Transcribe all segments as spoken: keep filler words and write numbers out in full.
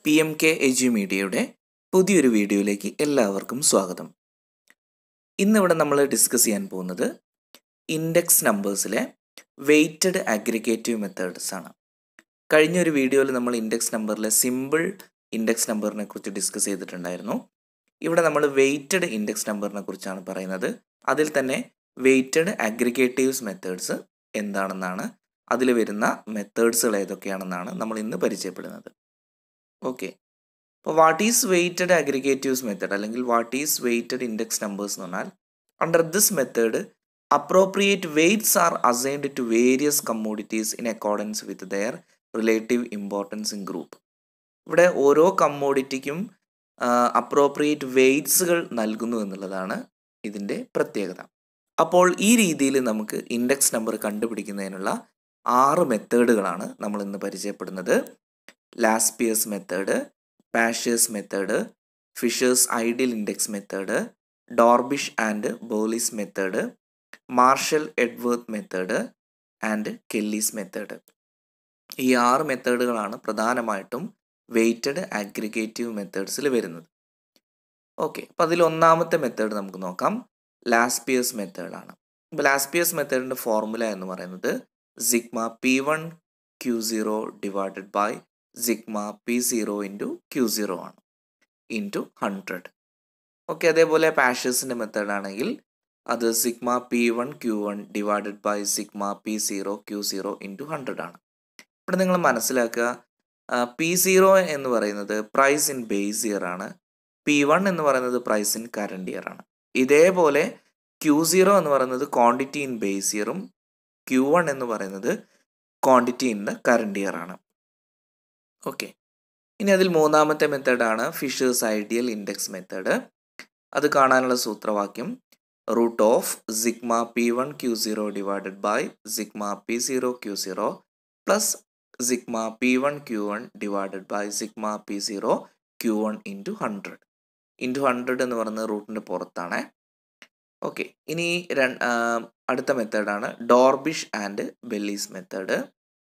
P M K എജു മീഡിയയുടെ പുതിയൊരു വീഡിയോയിലേക്ക് എല്ലാവർക്കും സ്വാഗതം. ഇന്നിവിടെ നമ്മൾ ഡിസ്കസ് ചെയ്യാൻ പോകുന്നത് ഇൻഡെക്സ് നമ്പേഴ്സിലെ വെയ്റ്റഡ് അഗ്രിഗേറ്റീവ് മെത്തേഡ്സ് ആണ്. കഴിഞ്ഞൊരു വീഡിയോയിൽ നമ്മൾ ഇൻഡെക്സ് നമ്പറിലെ സിമ്പിൾ ഇൻഡെക്സ് നമ്പറിനെ കുറിച്ച് ഡിസ്കസ് ചെയ്തിട്ടുണ്ടായിരുന്നു. ഇവിടെ നമ്മൾ വെയ്റ്റഡ് ഇൻഡെക്സ് നമ്പറിനെ കുറിച്ചാണ് പറയുന്നത്. അതിൽ തന്നെ വെയ്റ്റഡ് അഗ്രിഗേറ്റീവ്സ് മെത്തേഡ്സ് എന്താണെന്നാണ്, അതിൽ വരുന്ന മെത്തേഡ്സുകൾ ഏതൊക്കെയാണെന്നാണ് നമ്മൾ ഇന്ന് പരിചയപ്പെടുന്നത്. ഓക്കെ, അപ്പോൾ what is weighted aggregatives method അല്ലെങ്കിൽ what is weighted index numbers എന്ന് പറഞ്ഞാൽ, under this method appropriate weights are assigned to various commodities in accordance with their relative importance in group. ഇവിടെ ഓരോ കമ്മോഡിറ്റിക്കും അപ്രോപ്രിയേറ്റ് വെയ്റ്റ്സുകൾ നൽകുന്നു എന്നുള്ളതാണ് ഇതിൻ്റെ പ്രത്യേകത. അപ്പോൾ ഈ രീതിയിൽ നമുക്ക് ഇൻഡെക്സ് നമ്പർ കണ്ടുപിടിക്കുന്നതിനുള്ള ആറ് മെത്തേഡുകളാണ് നമ്മൾ ഇന്ന് പരിചയപ്പെടുന്നത്. Laspeyres's method, Paasche's method, Fisher's ideal index method, Dorbish and Bowley's method, Marshall Edgeworth method and Kelly's method. ഈ ആറ് മെത്തേഡുകളാണ് പ്രധാനമായിട്ടും വെയ്റ്റഡ് അഗ്രിഗേറ്റീവ് മെത്തേഡ്സിൽ വരുന്നത്. ഓക്കെ, അപ്പോൾ അതിൽ ഒന്നാമത്തെ മെത്തേഡ് നമുക്ക് നോക്കാം. ലാസ്പിയേഴ്സ് മെത്തേഡാണ്. ഇപ്പോൾ ലാസ്പിയേഴ്സ് മെത്തേഡിൻ്റെ ഫോർമുല എന്ന് പറയുന്നത് sigma P one Q zero divided by sigma P zero into Q zero ആണ്, ഇൻറ്റു ഹൺഡ്രഡ്. ഓക്കെ, അതേപോലെ പാഷേഴ്സിൻ്റെ മെത്തേഡാണെങ്കിൽ അത് sigma P one Q one divided by sigma P zero Q zero into hundred ആണ്. ഇവിടെ നിങ്ങൾ മനസ്സിലാക്കുക, പി സീറോ എന്ന് പറയുന്നത് പ്രൈസ് ഇൻ ബേസ് ഇയർ ആണ്, പി വൺ എന്ന് പറയുന്നത് പ്രൈസ് ഇൻ കറണ്ട് ഇയർ ആണ്. ഇതേപോലെ ക്യൂ സീറോ എന്ന് പറയുന്നത് ക്വാണ്ടിറ്റി ഇൻ ബേസ് ഇയറും ക്യൂ വൺ എന്ന് പറയുന്നത് quantity in the current year ആണ്. ഓക്കെ, ഇനി അതിൽ മൂന്നാമത്തെ മെത്തേഡാണ് ഫിഷേഴ്സ് ഐഡിയൽ ഇൻഡെക്സ് മെത്തേഡ്. അത് കാണാനുള്ള സൂത്രവാക്യം root of sigma P one Q zero divided by sigma P zero Q zero plus sigma P one Q one divided by sigma P zero Q one into hundred. Into hundred എന്ന് പറയുന്നത് റൂട്ടിൻ്റെ പുറത്താണ്. Okay, ഇനി അടുത്ത മെത്തേഡാണ് Drobisch and Bowley's method.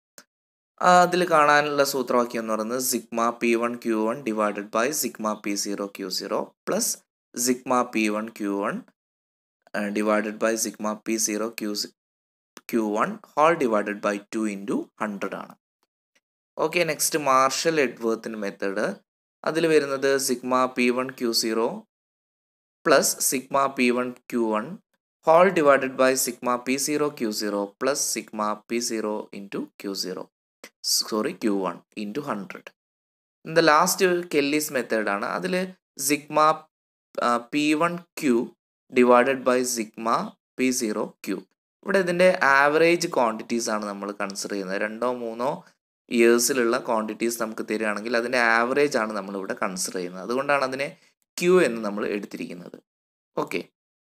അതിൽ കാണാനുള്ള സൂത്രവാക്യം എന്ന് പറയുന്നത് sigma P one Q one divided by sigma P zero Q zero plus sigma P one Q one divided by sigma P zero q q one whole divided by two into hundred ആണ്. Okay, next Marshall എഡ്വർത്തിൻ്റെ method. അതിൽ വരുന്നത് sigma P one Q zero plus sigma P one Q one whole divided by sigma P zero Q zero plus sigma P zero into Q zero sorry q one into hundred. The last Kelly's മെത്തേഡാണ്. അതിൽ sigma P one q divided by sigma P zero q. ഇവിടെ ഇതിൻ്റെ average quantities ആണ് നമ്മൾ consider ചെയ്യുന്നത്. രണ്ടോ മൂന്നോ ഇയേഴ്സിലുള്ള quantities നമുക്ക് തരികയാണെങ്കിൽ അതിൻ്റെ ആവറേജ് ആണ് നമ്മളിവിടെ കൺസിഡർ ചെയ്യുന്നത്. അതുകൊണ്ടാണ് അതിനെ ക്യൂ എന്ന് നമ്മൾ എടുത്തിരിക്കുന്നത്. ഓക്കെ,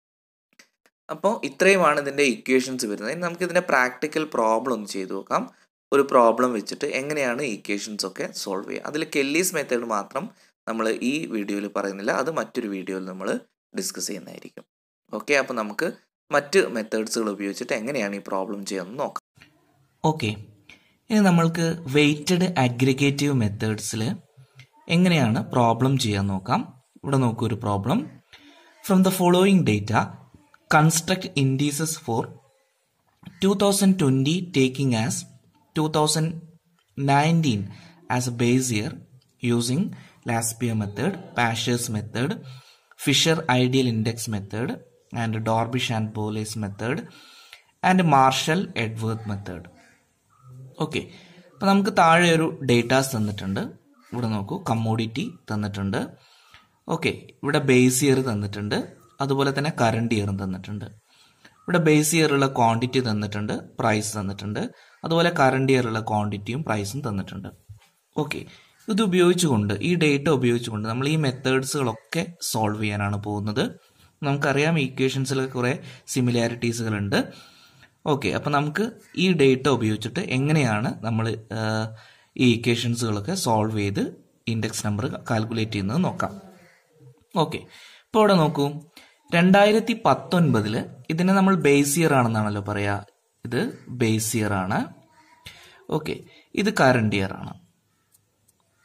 അപ്പോൾ ഇത്രയുമാണ് ഇതിൻ്റെ ഇക്വേഷൻസ് വരുന്നത്. ഇനി നമുക്കിതിൻ്റെ പ്രാക്ടിക്കൽ പ്രോബ്ലം ഒന്ന് ചെയ്തു നോക്കാം. ഒരു പ്രോബ്ലം വെച്ചിട്ട് എങ്ങനെയാണ് ഇക്വേഷൻസ് ഒക്കെ സോൾവ് ചെയ്യുക. അതിൽ കെല്ലീസ് മെത്തേഡ് മാത്രം നമ്മൾ ഈ വീഡിയോയിൽ പറയുന്നില്ല, അത് മറ്റൊരു വീഡിയോയിൽ നമ്മൾ ഡിസ്കസ് ചെയ്യുന്നതായിരിക്കും. ഓക്കെ, അപ്പോൾ നമുക്ക് മറ്റ് മെത്തേഡ്സുകൾ ഉപയോഗിച്ചിട്ട് എങ്ങനെയാണ് ഈ പ്രോബ്ലം ചെയ്യാമെന്ന് നോക്കാം. ഓക്കെ, ഇനി നമ്മൾക്ക് വെയ്റ്റഡ് അഗ്രിഗേറ്റീവ് മെത്തേഡ്സിൽ എങ്ങനെയാണ് പ്രോബ്ലം ചെയ്യാൻ നോക്കാം. ഇവിടെ നോക്കൂ, ഒരു problem. From the following data construct indices for two thousand twenty taking as two thousand nineteen as a base year using Laspierre method, Paschers method, Fisher ideal index method and Dorbish and Boles method and Marshall Edworth method. Okay, അപ്പോൾ നമുക്ക് താഴെ ഒരു datas തന്നിട്ടുണ്ട്. ഇവിടെ നോക്കൂ, commodity തന്നിട്ടുണ്ട്. Okay, ഇവിടെ base year തന്നിട്ടുണ്ട്, അതുപോലെ തന്നെ കറണ്ട് ഇയറും തന്നിട്ടുണ്ട്. ഇവിടെ ബേസ് ഇയറുള്ള ക്വാണ്ടിറ്റി തന്നിട്ടുണ്ട്, പ്രൈസ് തന്നിട്ടുണ്ട്, അതുപോലെ കറണ്ട് ഇയറുള്ള ക്വാണ്ടിറ്റിയും പ്രൈസും തന്നിട്ടുണ്ട്. ഓക്കെ, ഇത് ഉപയോഗിച്ചുകൊണ്ട്, ഈ ഡേറ്റ ഉപയോഗിച്ചുകൊണ്ട് നമ്മൾ ഈ മെത്തേഡ്സുകളൊക്കെ സോൾവ് ചെയ്യാനാണ് പോകുന്നത്. നമുക്കറിയാം ഈക്വേഷൻസിലൊക്കെ കുറേ സിമിലാരിറ്റീസുകളുണ്ട്. ഓക്കെ, അപ്പോൾ നമുക്ക് ഈ ഡേറ്റ ഉപയോഗിച്ചിട്ട് എങ്ങനെയാണ് നമ്മൾ ഈ ഈക്വേഷൻസുകളൊക്കെ സോൾവ് ചെയ്ത് ഇൻഡെക്സ് നമ്പർ കാൽക്കുലേറ്റ് ചെയ്യുന്നത് നോക്കാം. ഓക്കെ, ഇപ്പോൾ ഇവിടെ നോക്കൂ, രണ്ടായിരത്തി പത്തൊൻപതില് ഇതിനെ നമ്മൾ ബേസ് ഇയർ ആണെന്നാണല്ലോ പറയാ. ഇത് ബേസ് ഇയർ ആണ്. ഓക്കെ, ഇത് കറണ്ട് ഇയർ ആണ്.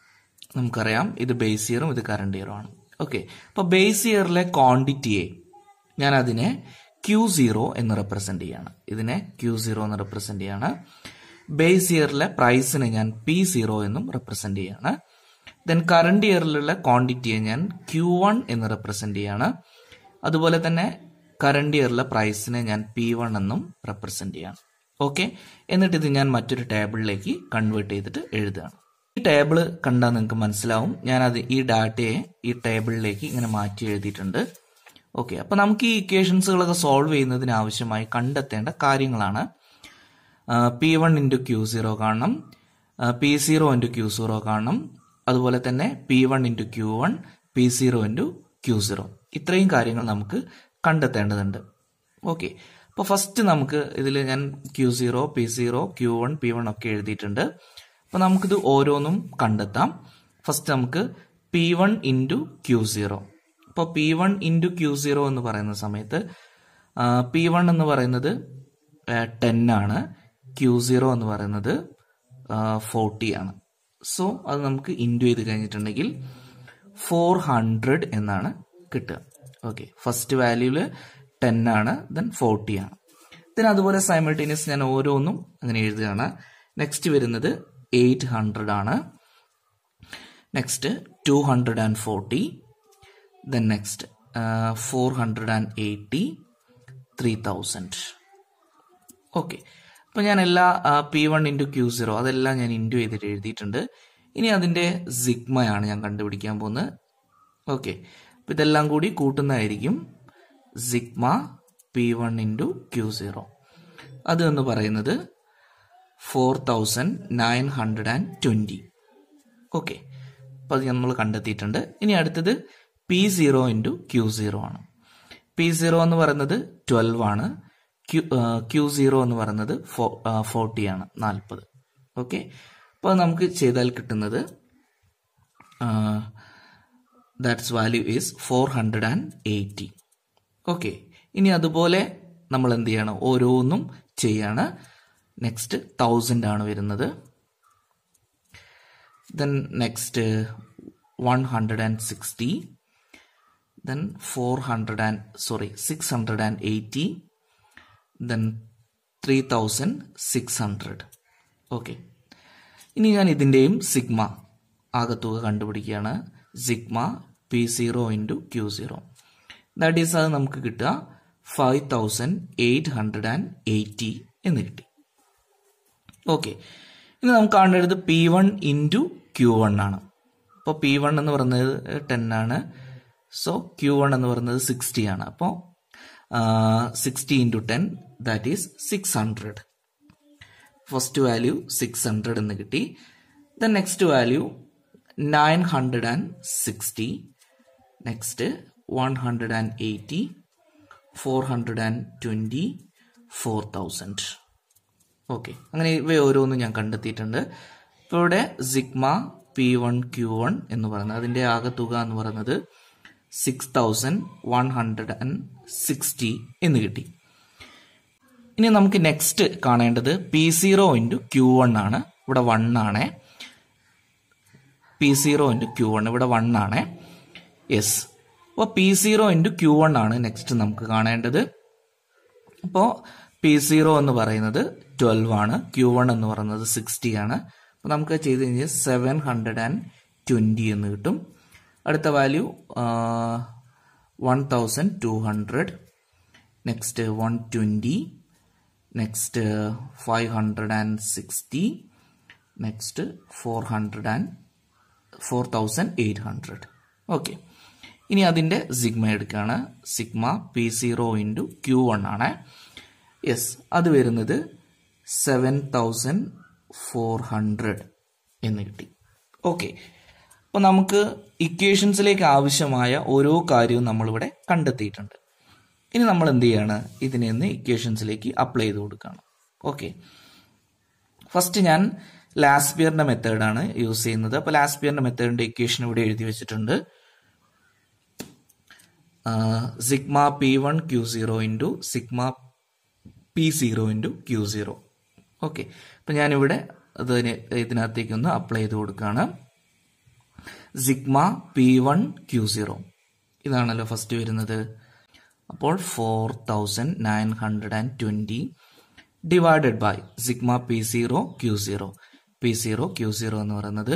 നമുക്കറിയാം ഇത് ബേസ് ഇയറും ഇത് കറണ്ട് ഇയറും ആണ്. ഓക്കെ, അപ്പോൾ ബേസ് ഇയറിലെ ക്വാണ്ടിറ്റിയെ ഞാൻ അതിനെ ക്യൂ സീറോ എന്ന് റെപ്രസെന്റ് ചെയ്യാണ്. ഇതിനെ ക്യൂ സീറോ എന്ന് റെപ്രസെന്റ് ചെയ്യാണ്. ബേസ് ഇയറിലെ പ്രൈസിനെ ഞാൻ പി സീറോ എന്നും റെപ്രസെന്റ് ചെയ്യാണ്. ദെൻ കറണ്ട് ഇയറിലുള്ള ക്വാണ്ടിറ്റിയെ ഞാൻ ക്യൂ വൺ എന്ന് റെപ്രസെന്റ് ചെയ്യാണ്. അതുപോലെ തന്നെ കറണ്ട് ഇയറിലെ പ്രൈസിനെ ഞാൻ പി വൺ എന്നും റെപ്രസെന്റ് ചെയ്യാണ്. ഓക്കെ, എന്നിട്ട് ഇത് ഞാൻ മറ്റൊരു ടേബിളിലേക്ക് കൺവേർട്ട് ചെയ്തിട്ട് എഴുതുകയാണ്. ഈ ടേബിൾ കണ്ടാൽ നിങ്ങൾക്ക് മനസ്സിലാവും ഞാൻ അത് ഈ ഡാറ്റയെ ഈ ടേബിളിലേക്ക് ഇങ്ങനെ മാറ്റി എഴുതിയിട്ടുണ്ട്. ഓക്കെ, അപ്പൊ നമുക്ക് ഈ ഇക്വേഷൻസുകളൊക്കെ സോൾവ് ചെയ്യുന്നതിന് ആവശ്യമായി കണ്ടെത്തേണ്ട കാര്യങ്ങളാണ്. P one into Q zero കാണണം, p zero into Q zero കാണണം, അതുപോലെ തന്നെ p one into Q one, p zero into Q zero. ഇത്രയും കാര്യങ്ങൾ നമുക്ക് കണ്ടെത്തേണ്ടതുണ്ട്. ഓക്കെ, അപ്പോൾ ഫസ്റ്റ് നമുക്ക് ഇതിൽ ഞാൻ q zero, P zero, Q one, p one ഒക്കെ എഴുതിയിട്ടുണ്ട്. അപ്പോൾ നമുക്കിത് ഓരോന്നും കണ്ടെത്താം. ഫസ്റ്റ് നമുക്ക് p one into Q zero. അപ്പോൾ p one into Q zero എന്ന് പറയുന്ന സമയത്ത് പി വൺ എന്ന് പറയുന്നത് ടെൻ ആണ്, ക്യൂ സീറോ എന്ന് പറയുന്നത് ഫോർട്ടി ആണ്. സോ അത് നമുക്ക് ഇൻറ്റു ചെയ്ത് കഴിഞ്ഞിട്ടുണ്ടെങ്കിൽ ഫോർ ഹൺഡ്രഡ് എന്നാണ് കിട്ടുക. ഓക്കെ, ഫസ്റ്റ് വാല്യൂല് ടെൻ ആണ്, ദെൻ ഫോർട്ടി ആണ്. ദെൻ അതുപോലെ സൈമൾട്ടേനിയസ് ഞാൻ ഓരോന്നും അങ്ങനെ എഴുതുകയാണ്. നെക്സ്റ്റ് വരുന്നത് എയ്റ്റ് ഹൺഡ്രഡ് ആണ്, next two hundred and forty, then next four hundred and eighty, three thousand. Okay, അപ്പോൾ ഞാൻ എല്ലാ P one into Q zero അതെല്ലാം ഞാൻ ഇൻറ്റു ചെയ്തിട്ട് എഴുതിയിട്ടുണ്ട്. ഇനി അതിൻ്റെ സിഗ്മയാണ് ഞാൻ കണ്ടുപിടിക്കാൻ പോകുന്നത്. ഓക്കെ, അപ്പോൾ ഇതെല്ലാം കൂടി കൂട്ടുന്നതായിരിക്കും sigma P one into Q zero. അത് എന്ന് പറയുന്നത് four thousand nine hundred and twenty. Okay, അപ്പോൾ അത് നമ്മൾ കണ്ടെത്തിയിട്ടുണ്ട്. ഇനി അടുത്തത് P zero into Q zero ആണ്. പി സീറോ എന്ന് പറയുന്നത് ട്വൽവ് ആണ്, ക്യൂ ക്യൂ സീറോ എന്ന് പറയുന്നത് ഫോ ഫോർട്ടി ആണ്, നാൽപ്പത്. ഓക്കെ, അപ്പോൾ നമുക്ക് ചെയ്താൽ കിട്ടുന്നത് that's value is four hundred and eighty. Okay, ഇനി അതുപോലെ നമ്മൾ എന്ത് ചെയ്യണം, ഓരോന്നും ചെയ്യാണ്. നെക്സ്റ്റ് തൗസൻഡ് ആണ് വരുന്നത്, then next one hundred and sixty, then four hundred and sorry six hundred and eighty, then three thousand six hundred. Okay, ഇനി ഞാൻ ഇതിൻ്റെയും സിഗ്മ ആകത്തുക കണ്ടുപിടിക്കുകയാണ്. Sigma P zero into Q zero, that is അത് നമുക്ക് കിട്ടുക five thousand eight hundred and eighty എന്ന് കിട്ടി. ഓക്കെ, ഇനി നമുക്ക് കാണേണ്ടത് P one into Q one ആണ്. അപ്പോൾ പി വൺ എന്ന് പറയുന്നത് ടെൻ ആണ്, സോ ക്യൂ വൺ എന്ന് പറയുന്നത് സിക്സ്റ്റി ആണ്. അപ്പോൾ sixty into ten that is six hundred. First value six hundred എന്ന് കിട്ടി. Then next value nine hundred and sixty, next one hundred and eighty, four hundred and twenty, four thousand. Okay, അങ്ങനെ ഇവ ഓരോന്നും ഞാൻ കണ്ടെത്തിയിട്ടുണ്ട്. ഇപ്പോൾ ഇവിടെ sigma P one Q one എന്ന് പറയുന്നത് അതിൻ്റെ ആകെ തുക എന്ന് പറയുന്നത് six thousand one hundred and sixty എന്ന് കിട്ടി. ഇനി നമുക്ക് നെക്സ്റ്റ് കാണേണ്ടത് P zero into Q one ആണ്. ഇവിടെ വൺ ആണ്. P zero into Q one ഇവിടെ വൺ ആണ്. യെസ്, അപ്പോൾ P zero into Q one ആണ് നെക്സ്റ്റ് നമുക്ക് കാണേണ്ടത്. അപ്പോൾ പി സീറോ എന്ന് പറയുന്നത് ട്വൽവ് ആണ്, ക്യൂ വൺ എന്ന് പറയുന്നത് സിക്സ്റ്റി ആണ്. അപ്പോൾ നമുക്ക് ചെയ്ത് കഴിഞ്ഞാൽ സെവൻ ഹൺഡ്രഡ് ആൻഡ് ട്വൻറ്റി എന്ന് കിട്ടും. അടുത്ത value one thousand two hundred, next one twenty, next five hundred and sixty, next four hundred and four thousand eight hundred. Okay, ഇനി അതിൻ്റെ സിഗ്മ എടുക്കുകയാണ്. Sigma P zero into Q one ആണ്. Yes, അത് വരുന്നത് seven thousand four hundred എന്ന് കിട്ടി. Okay, അപ്പോൾ നമുക്ക് ഇക്വേഷൻസിലേക്ക് ആവശ്യമായ ഓരോ കാര്യവും നമ്മളിവിടെ കണ്ടെത്തിയിട്ടുണ്ട്. ഇനി നമ്മൾ എന്ത് ചെയ്യാണ്, ഇതിനെ ഒന്ന് ഇക്വേഷൻസിലേക്ക് അപ്ലൈ ചെയ്ത് കൊടുക്കുകയാണ്. ഓക്കെ, ഫസ്റ്റ് ഞാൻ ലാസ്പിയറിന്റെ മെത്തേഡാണ് യൂസ് ചെയ്യുന്നത്. അപ്പോൾ ലാസ്പിയറിന്റെ മെത്തേഡിന്റെ ഇക്വേഷൻ ഇവിടെ എഴുതി വെച്ചിട്ടുണ്ട്. Sigma P one Q zero into sigma P zero into Q zero. Okay, അപ്പം ഞാനിവിടെ അതിന് ഇതിനകത്തേക്ക് ഒന്ന് അപ്ലൈ ചെയ്ത് കൊടുക്കുകയാണ്. Sigma P one Q zero ഇതാണല്ലോ ഫസ്റ്റ് വരുന്നത്. അപ്പോൾ four thousand nine hundred and twenty divided by sigma P zero Q zero. P zero Q zero എന്ന് പറയുന്നത്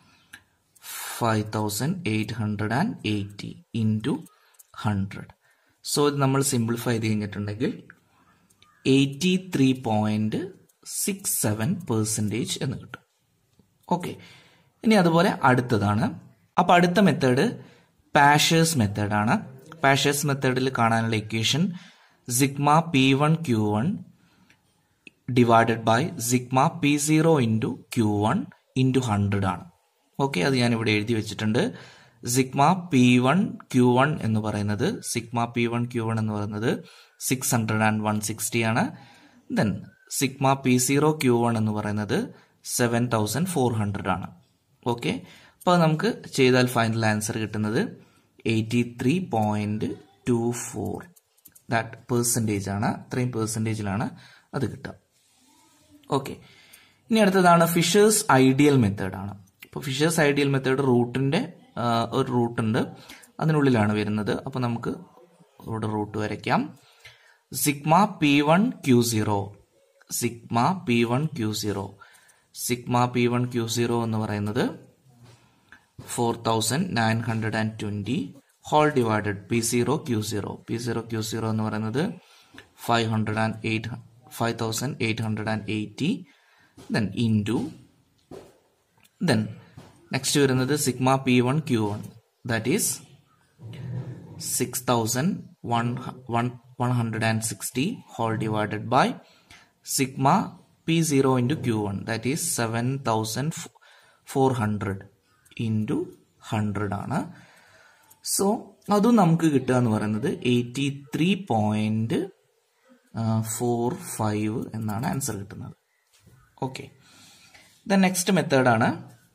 five thousand eight hundred and eighty into hundred. So ഇത് നമ്മൾ simplify ചെയ്ത് കഴിഞ്ഞിട്ടുണ്ടെങ്കിൽ eighty three point six seven percentage എന്ന് കിട്ടും. Okay, ഇനി അതുപോലെ അടുത്തതാണ്. അപ്പം അടുത്ത മെത്തേഡ് പാഷേഴ്സ് മെത്തേഡാണ്. പാഷേഴ്സ് മെത്തേഡിൽ കാണാനുള്ള equation sigma P one Q one divided by sigma P zero into Q one into hundred ആണ്. ഓക്കെ, അത് ഞാൻ ഇവിടെ എഴുതി വെച്ചിട്ടുണ്ട്. Sigma P one Q one എന്ന് പറയുന്നത് sigma P one Q one എന്ന് പറയുന്നത് six hundred and one sixty ആണ്. Then sigma P zero Q one എന്ന് പറയുന്നത് സെവൻ തൗസൻഡ് ഫോർ ഹൺഡ്രഡ് ആണ്. ഓക്കെ, അപ്പോൾ നമുക്ക് ചെയ്താൽ ഫൈനൽ ആൻസർ കിട്ടുന്നത് eighty three point two four that percentage ആണ്. അത്രയും പെർസെൻറ്റേജിലാണ് അത് കിട്ടുക. ഓക്കെ, ഇനി അടുത്തതാണ് ഫിഷേഴ്സ് ഐഡിയൽ മെത്തേഡാണ്. ഇപ്പോൾ ഫിഷേഴ്സ് ഐഡിയൽ മെത്തേഡ് റൂട്ടിൻ്റെ ഒരു റൂട്ടുണ്ട്, അതിനുള്ളിലാണ് വരുന്നത്. അപ്പോൾ നമുക്ക് ഇവിടെ റൂട്ട് വരയ്ക്കാം. Sigma P one Q zero sigma P one Q zero sigma P one Q zero എന്ന് പറയുന്നത് four thousand nine hundred and twenty whole divided P zero Q zero P zero Q zero എന്ന് പറയുന്നത് five hundred and eight five thousand eight hundred and eighty then into then next വരുന്നത് sigma P one Q one that is six thousand one one hundred and sixty whole divided by sigma P zero into Q one that is seven thousand four hundred into hundred ആണ്. So അതും നമുക്ക് കിട്ടുക എന്ന് പറയുന്നത് eighty three point four five എന്നാണ് answer കിട്ടുന്നത്. Okay, then next മെത്തേഡാണ്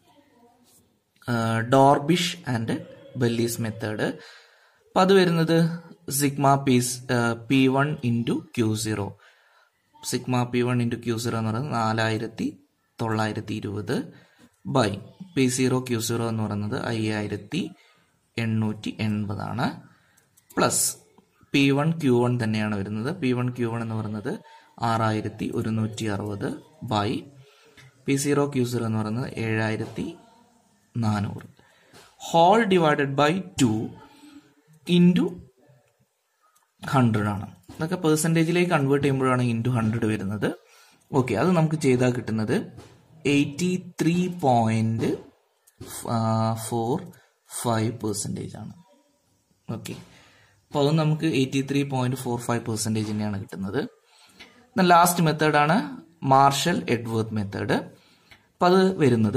Drobisch and Bowley's method. അപ്പം അത് വരുന്നത് sigma P P one into Q zero sigma P one into Q zero എന്ന് പറയുന്നത് നാലായിരത്തി തൊള്ളായിരത്തി ഇരുപത് by P zero Q zero എന്ന് പറയുന്നത് അയ്യായിരത്തി എണ്ണൂറ്റി എൺപതാണ് plus P one Q one തന്നെയാണ് വരുന്നത്. പി വൺ ക്യൂ വൺ എന്ന് പറയുന്നത് ആറായിരത്തി ഒരുന്നൂറ്റി അറുപത് by P zero Q zero എന്ന് പറയുന്നത് ഏഴായിരത്തി നാനൂറ് whole divided by two into hundred ആണ്. ഇതൊക്കെ പെർസെൻറ്റേജിലേക്ക് കൺവേർട്ട് ചെയ്യുമ്പോഴാണ് ഇൻറ്റു ഹൺഡ്രഡ് വരുന്നത്. ഓക്കെ, അത് നമുക്ക് ചെയ്താൽ കിട്ടുന്നത് eighty three point four five percentage ആണ്. ഓക്കെ, അപ്പോൾ അത് നമുക്ക് eighty three point four five percentage തന്നെയാണ് കിട്ടുന്നത്. ലാസ്റ്റ് മെത്തേഡാണ് മാർഷൽ എഡ്വർത്ത് മെത്തേഡ്. അപ്പം അത് വരുന്നത്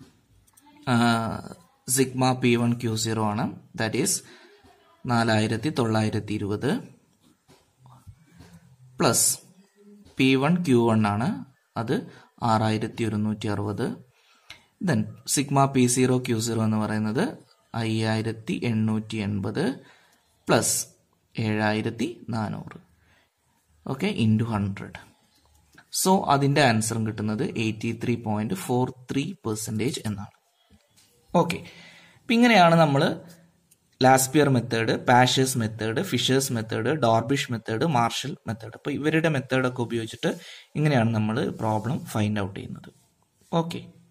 sigma P one Q zero ആണ്. ദാറ്റ് ഈസ് നാലായിരത്തി തൊള്ളായിരത്തി ഇരുപത് plus P one Q one ആണ്, അത് ആറായിരത്തി ഒരുന്നൂറ്റി അറുപത്. Then sigma P zero Q zero എന്ന് പറയുന്നത് അയ്യായിരത്തി എണ്ണൂറ്റി എൺപത് പ്ലസ് ഏഴായിരത്തി നാനൂറ്. Okay, into hundred. സോ അതിൻ്റെ ആൻസറും കിട്ടുന്നത് eighty three point four three percentage എന്നാണ്. ഓക്കെ, അപ്പം ഇങ്ങനെയാണ് നമ്മൾ Laspeyres method, Paasche's method, Fisher's method, Drobisch method, Marshall method, അപ്പോൾ ഇവരുടെ മെത്തേഡൊക്കെ ഉപയോഗിച്ചിട്ട് ഇങ്ങനെയാണ് നമ്മൾ പ്രോബ്ലം ഫൈൻഡ് ഔട്ട് ചെയ്യുന്നത്. ഓക്കെ.